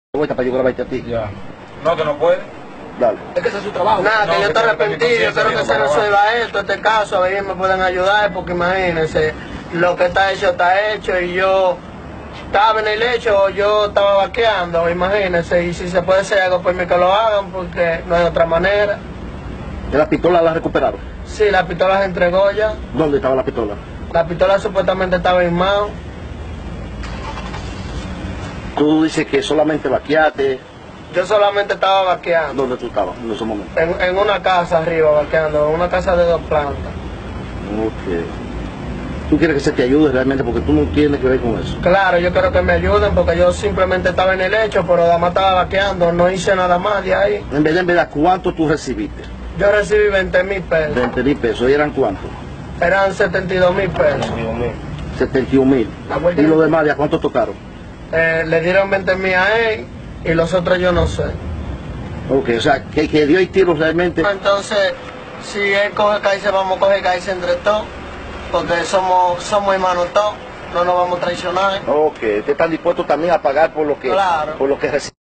Vuelta para yo grabarte a ti. Ya. No, que no puede. Dale. Es que ese es su trabajo. Nada, No, que yo que estoy tengo arrepentido, yo conciencia, quiero que yo se no resuelva esto, este caso, a ver si me pueden ayudar, porque imagínense, lo que está hecho y yo estaba en el hecho, yo estaba vaqueando, imagínense, y si se puede hacer algo, pues que lo hagan, porque no hay otra manera. ¿Y la pistola la recuperaron? Sí, la pistola se entregó ya, ¿Dónde estaba la pistola? la pistola supuestamente estaba en mano. Tú dices que solamente vaqueaste. Yo solamente estaba vaqueando, ¿Dónde tú estabas en esos momentos? en una casa arriba vaqueando, en una casa de 2 plantas. Ok. Tú quieres que se te ayude realmente porque tú no tienes que ver con eso. Claro, yo quiero que me ayuden porque yo simplemente estaba en el hecho, pero nada más estaba vaqueando, no hice nada más de ahí. En verdad, ¿cuánto tú recibiste? Yo recibí 20,000 pesos, 20,000 pesos. ¿Y eran cuántos? eran 72,000 pesos. 71,000. La vuelta ¿Y de- los demás de a cuánto tocaron? Le dieron 20,000 a él y los otros yo no sé. Ok, o sea, que dio el tiro realmente. Entonces, si él coge caíse, vamos a coger caíse entre todos, porque somos hermanos todos, no nos vamos a traicionar. Ok, te están dispuestos también a pagar por lo que, Claro. por lo que recibiste.